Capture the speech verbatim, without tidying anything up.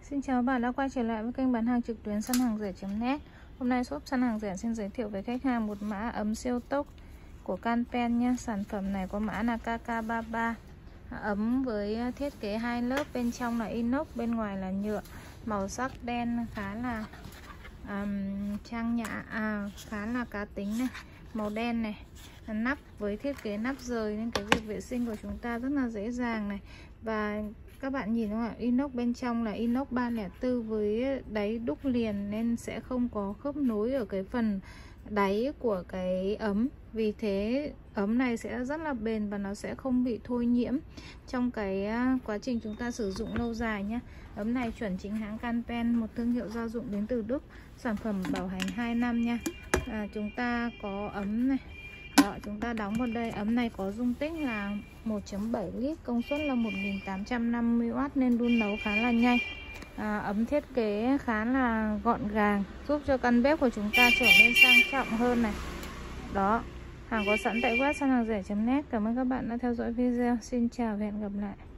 Xin chào các bạn đã quay trở lại với kênh bán hàng trực tuyến săn hàng rẻ chấm net. Hôm nay shop săn hàng rẻ xin giới thiệu với khách hàng một mã ấm siêu tốc của Canpen nha. Sản phẩm này có mã là K K ba mươi ba. Ấm với thiết kế hai lớp, bên trong là inox, bên ngoài là nhựa. Màu sắc đen khá là um, trang nhã, à, khá là cá tính này. Màu đen này, nắp với thiết kế nắp rời nên cái việc vệ sinh của chúng ta rất là dễ dàng này. Và các bạn nhìn không ạ, inox bên trong là inox ba không bốn với đáy đúc liền nên sẽ không có khớp nối ở cái phần đáy của cái ấm. Vì thế ấm này sẽ rất là bền và nó sẽ không bị thôi nhiễm trong cái quá trình chúng ta sử dụng lâu dài nhé. Ấm này chuẩn chính hãng Canpen, một thương hiệu gia dụng đến từ Đức. Sản phẩm bảo hành hai năm nha. à, Chúng ta có ấm này. Đó, chúng ta đóng vào đây. Ấm này có dung tích là một phẩy bảy lít, công suất là một nghìn tám trăm năm mươi oát nên đun nấu khá là nhanh. à, Ấm thiết kế khá là gọn gàng, giúp cho căn bếp của chúng ta trở nên sang trọng hơn này. Đó, hàng có sẵn tại web săn hàng rẻ chấm net. Cảm ơn các bạn đã theo dõi video. Xin chào và hẹn gặp lại.